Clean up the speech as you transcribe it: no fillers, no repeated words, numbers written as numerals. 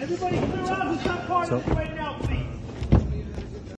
Everybody clear out who's not part of the